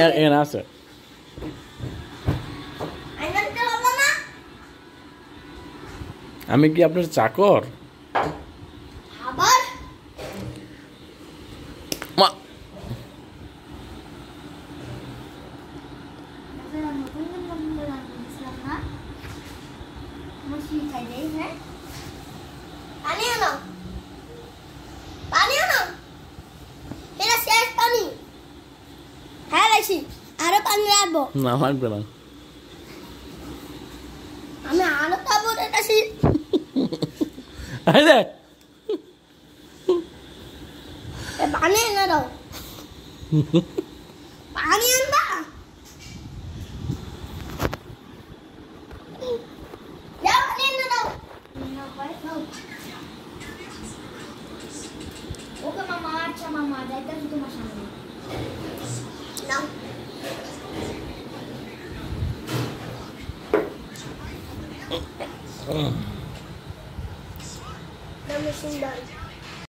এখানে আছে। আমি কি আপনার চাকর? আরো পানি রাখবো না লাগবে না, আমি আরো খাবো দেখাছি। পানি এনে দাও, পানি আনবা। পানি এনে দাও। ওকে মামা, আচ্ছা মামা যাইতেছি তোমার সামনে। নাও সুন্দর।